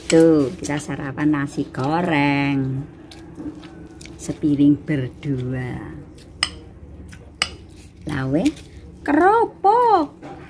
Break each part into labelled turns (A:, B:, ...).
A: Tuh, kita sarapan nasi goreng sepiring berdua. Lawe keropok.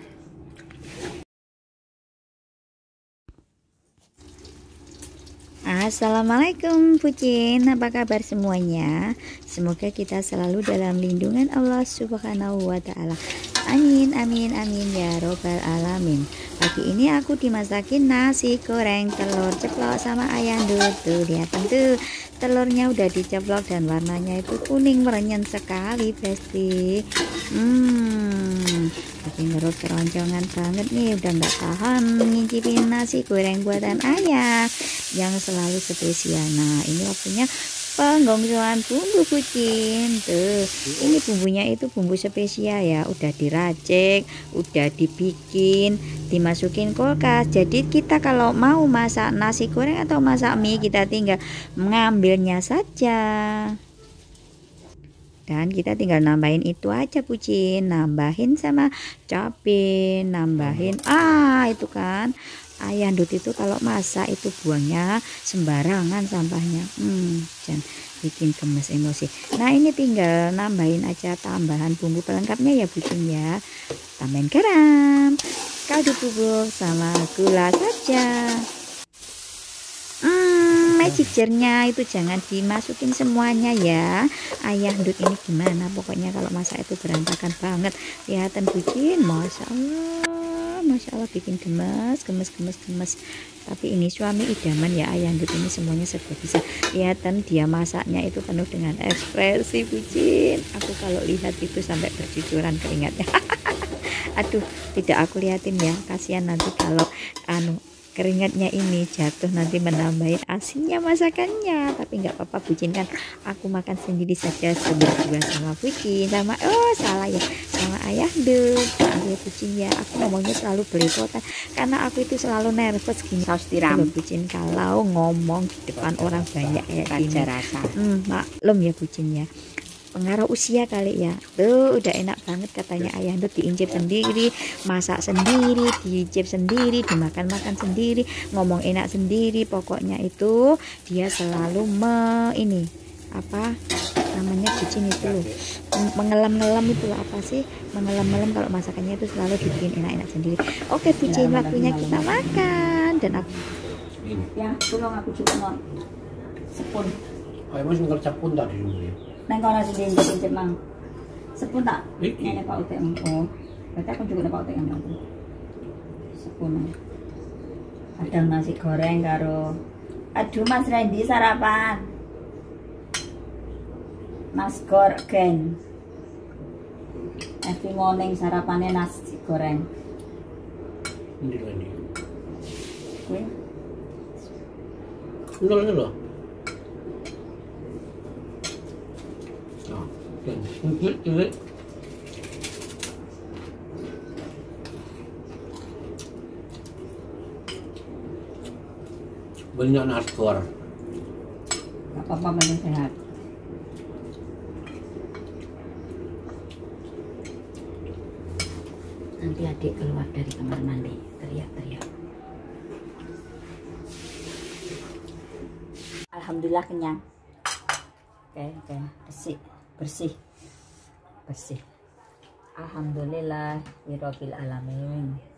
A: Assalamualaikum Pucin, apa kabar semuanya? Semoga kita selalu dalam lindungan Allah Subhanahu wa Ta'ala. Amin, amin, amin ya robbal alamin. Pagi ini aku dimasakin nasi goreng telur ceplok sama ayam dulu. Tuh, lihat tuh, telurnya udah diceplok dan warnanya itu kuning merenyet sekali, Besti. Bikin perut keroncongan banget nih, udah nggak tahan ngicipin nasi goreng buatan ayah yang selalu spesial. Nah, ini waktunya penggongsoan bumbu Pucin. Tuh, ini bumbunya itu bumbu spesial ya, udah diracik, udah dibikin, dimasukin kulkas. Jadi kita kalau mau masak nasi goreng atau masak mie, kita tinggal mengambilnya saja. Dan kita tinggal nambahin itu aja Pucin, nambahin sama cabai, nambahin itu kan ayam dut itu kalau masak itu buangnya sembarangan sampahnya, jangan bikin gemes emosi. Nah, ini tinggal nambahin aja tambahan bumbu pelengkapnya ya Pucin ya. Tambahin garam, kaldu bubuk sama gula saja. Magic jar-nya itu jangan dimasukin semuanya ya. Ayah dut ini gimana pokoknya kalau masak itu berantakan banget. Lihatan Pucin, Masya Allah bikin gemes. Tapi ini suami idaman ya, ayah dut ini semuanya serba bisa. Lihatan dia masaknya itu penuh dengan ekspresi Pucin. Aku kalau lihat itu sampai bercucuran keringatnya. Aduh, tidak aku liatin ya, kasihan nanti kalau keringatnya ini jatuh nanti menambahin asinnya masakannya. Tapi nggak apa-apa Pucin, kan aku makan sendiri saja berdua sama Pucin, sama salah ya, sama ayah dut. Ya Pucin ya, aku ngomongnya selalu belepotan karena aku itu selalu nervous gini saus tiram Pucin kalau ngomong di depan orang banyak ya gini. Maklum ya Pucin ya, pengaruh usia kali ya. Tuh udah enak banget katanya ayah dut, diincip sendiri, masak sendiri, diicip sendiri, dimakan-makan sendiri, ngomong enak sendiri. Pokoknya itu dia selalu ini apa namanya Pucin itu loh, mengelam-ngelam itu loh, apa sih mengelam-ngelam kalau masakannya itu selalu dibikin enak-enak sendiri. Oke Pucin, waktunya kita makan. Dan aku yang tolong aku juga mau sepun.
B: Kayak masih ngercapun tadi dulu ya.
A: Neng kono sing diincip mang. Sepun tak? Ngene Pak Utek. Oh. Berarti aku juga Pak Utek yang sepun. Ada nasi goreng karo. Aduh Mas Randy sarapan. Mas Gorgen. Evi morning sarapannya nasi goreng.
B: Ini Randy.
A: Kuwi.
B: Ini loh. Banyak nasgor.
A: Apa-apa masih sehat. Nanti adik keluar dari kamar mandi teriak-teriak. Alhamdulillah kenyang. Oke, bersih. Alhamdulillah rabbil alamin.